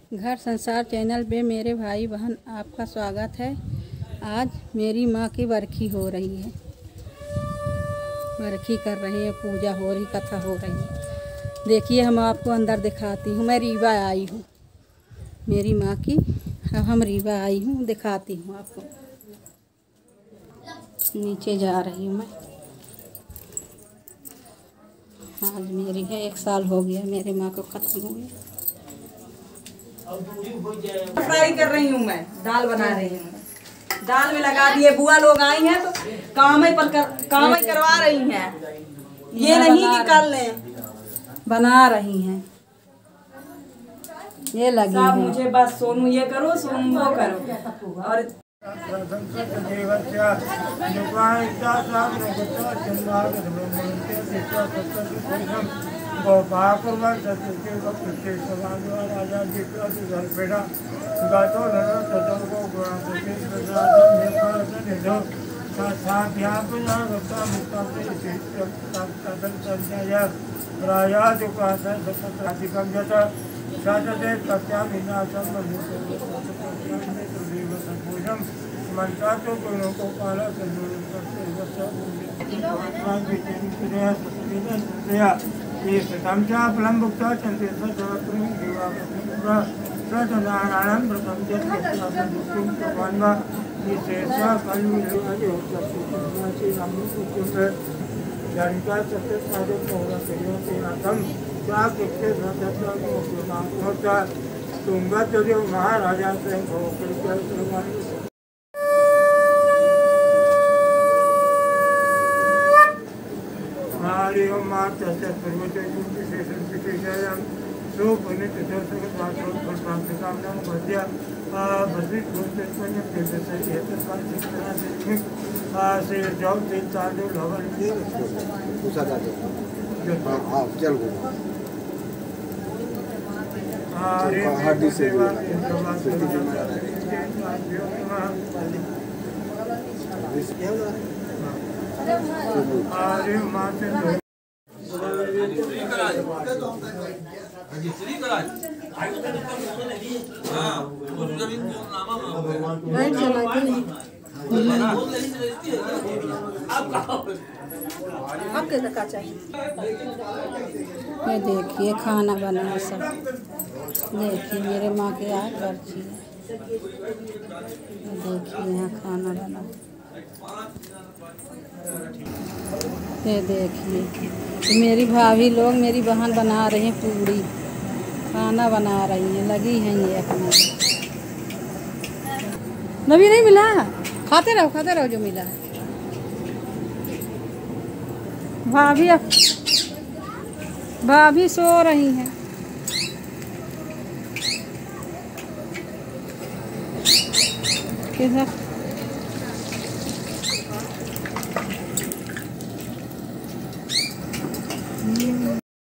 घर संसार चैनल पे मेरे भाई बहन आपका स्वागत है। आज मेरी माँ की बरखी हो रही है, बरखी कर रही है, पूजा हो रही, कथा हो रही है। देखिए हम आपको अंदर दिखाती हूँ। मैं रीवा आई हूँ मेरी माँ की, अब हम रीवा आई हूँ, दिखाती हूँ आपको। नीचे जा रही हूँ मैं। आज मेरी है 1 साल हो गया मेरे माँ को ख़त्म हो गया। फ्राई कर रही हूँ मैं, दाल बना रही हूँ। दाल में लगा दिए, बुआ लोग आई हैं तो काम ही करवा रही हैं। ये नहीं कि कर लें, बना रही हैं। ये लगी है मुझे बस सोनू ये करो, सोनू वो करो। और महाराजा ये देखिए खाना बना सब। देखिए मेरे माँ के आज बरखी है। देखिए यहाँ खाना बना। ये देखिए मेरी भाभी लोग, मेरी बहन बना रही हैं पूड़ी, खाना बना रही हैं, लगी हैं ये अपना। नबी नहीं मिला, खाते रहो जो मिला है। भाभी सो रही हैं। किधर